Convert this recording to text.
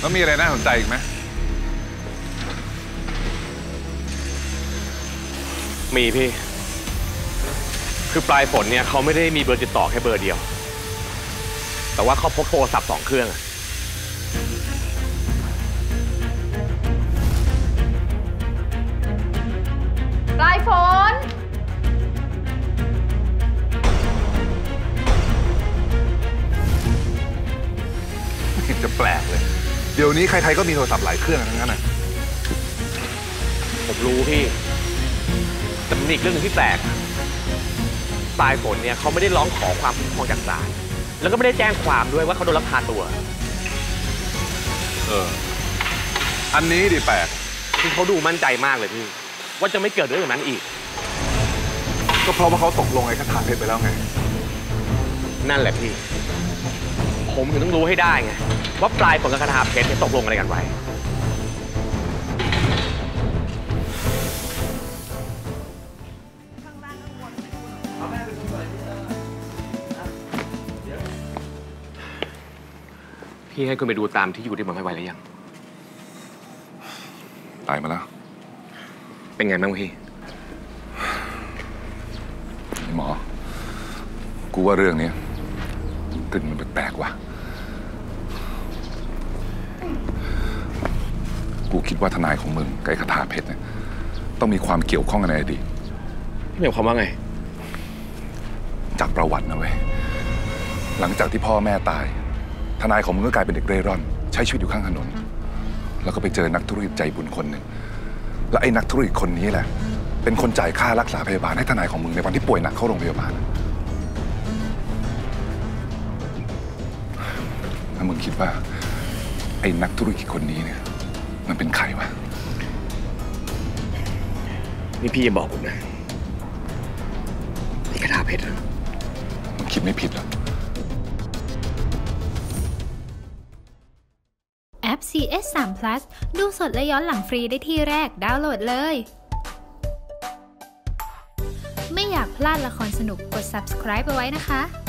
แล้วมีอะไรน่าสนใจอีกไหมมีพี่คือปลายฝนเนี่ยเขาไม่ได้มีเบอร์ติดต่อแค่เบอร์เดียวแต่ว่าเขาพกโทรศัพท์2 เครื่องปลายฝนไม่เห็นจะแปลกเลยเดี๋ยวนี้ใครๆก็มีโทรศัพท์หลายเครื่องทั้งนั้นนะผมรู้พี่แต่มีอีกเรื่องหนึ่งที่แปลกปลายฝนเนี่ยเขาไม่ได้ร้องขอความคุ้มครองจากศาลแล้วก็ไม่ได้แจ้งความด้วยว่าเขาโดนลักพาตัวอันนี้ดิแปลกคือเขาดูมั่นใจมากเลยพี่ว่าจะไม่เกิดเรื่องแบบนั้นอีกก็เพราะว่าเขาตกลงไอ้คาถาเพชรไปแล้วไงนั่นแหละพี่ผมถึงต้องรู้ให้ได้ไงว่าปลายฝนกับคาถาเพชรตกลงอะไรกันไว้พี่ให้คุณไปดูตามที่อยู่ที่มันไม่ไหวแล้วยังตายมาแล้วเป็นไงบ้างพี่หมอกูว่าเรื่องนี้กลิ่นมันแปลกๆว่ะกูคิดว่าทนายของมึงกับไอ้คาถาเพชรเนี่ยต้องมีความเกี่ยวข้องกันในอดีตพี่หมายความว่าไงจากประวัตินะเว้ยหลังจากที่พ่อแม่ตายทนายของมึงก็กลายเป็นเด็กเร่ร่อนใช้ชีวิตอยู่ข้างถนนแล้วก็ไปเจอนักธุรกิจใจบุญคนหนึ่งและไอ้นักธุรกิจคนนี้แหละเป็นคนจ่ายค่ารักษาพยาบาลให้ทนายของมึงในวันที่ป่วยหนักเข้าโรงพยาบาลถ้ามึงคิดว่าไอ้นักธุรกิจคนนี้เนี่ยมันเป็นใครวะนี่พี่อย่าบอกผมนะไอ้คาถาเพชรมึงคิดไม่ผิดหรอกแอป CS3 Plus ดูสดและย้อนหลังฟรีได้ที่แรกดาวน์โหลดเลยไม่อยากพลาดละครสนุกกด subscribe เอาไว้นะคะ